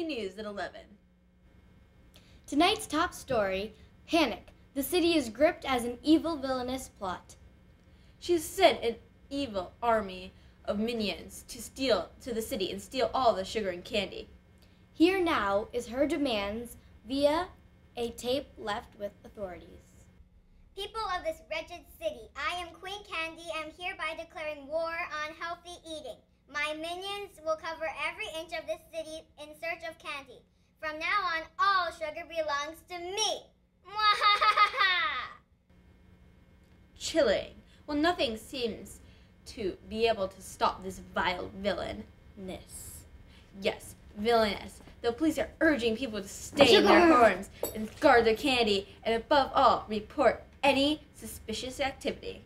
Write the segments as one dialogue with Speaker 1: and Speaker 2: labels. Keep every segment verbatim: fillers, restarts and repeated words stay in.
Speaker 1: City News at eleven.
Speaker 2: Tonight's top story, panic. The city is gripped as an evil villainous plot.
Speaker 1: She has sent an evil army of minions to steal to the city and steal all the sugar and candy.
Speaker 2: Here now is her demands via a tape left with authorities.
Speaker 3: People of this wretched city, I am Queen Candy and am hereby declaring war on healthy eating. My minions will cover every inch of this city in search of candy. From now on, all sugar belongs to me. Mwahahaha!
Speaker 1: Chilling. Well, nothing seems to be able to stop this vile villainess. Yes, villainess. The police are urging people to stay in their homes and guard their candy, and above all, report any suspicious activity.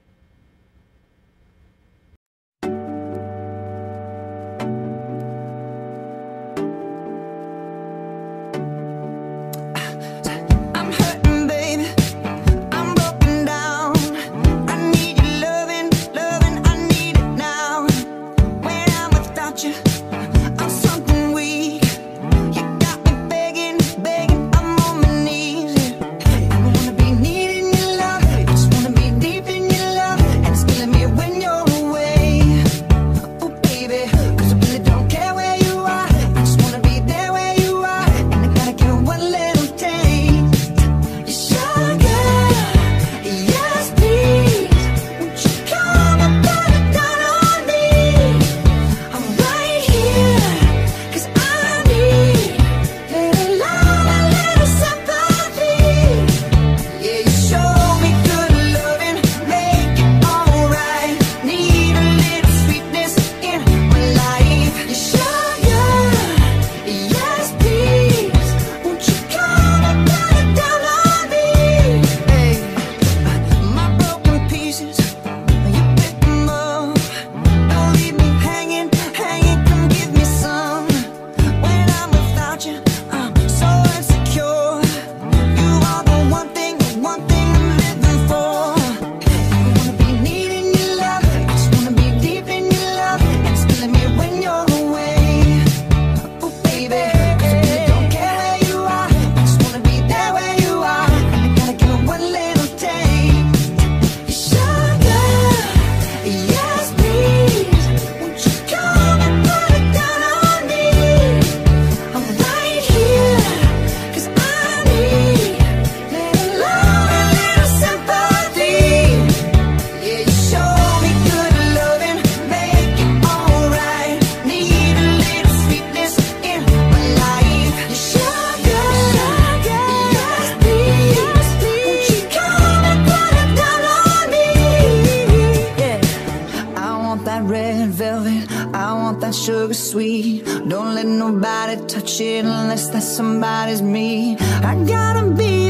Speaker 4: Sugar sweet, don't let nobody touch it unless that somebody's me. I gotta be